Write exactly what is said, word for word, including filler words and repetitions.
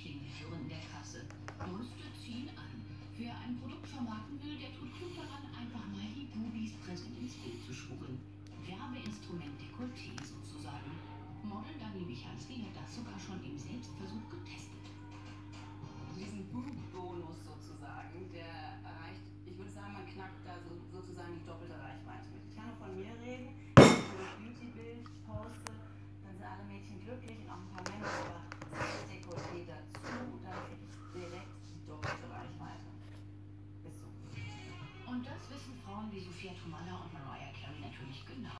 Klingel schwirren in der Kasse. Brüste ziehen an. Wer ein Produkt vermarkten will, der tut klug daran, einfach mal die Bubis präsent ins Bild zu schmuggeln. Werbeinstrument Dekolleté sozusagen. Model Dani Michalski hat das sogar schon im Selbstversuch getestet. Also diesen Boob-Bonus sozusagen, der erreicht, ich würde sagen, man knackt da so, sozusagen die doppelte Reichweite mit. Ich kann nur von mir reden, wenn ich so das Beauty-Bild poste, dann sind alle Mädchen glücklich und auch ein paar Männer, aber das Dekolleté dazu, dann kriege ich direkt die doppelte Reichweite. Ist so. Und das wissen Frauen wie Sophia Tomalla und Mariah Carey natürlich genau.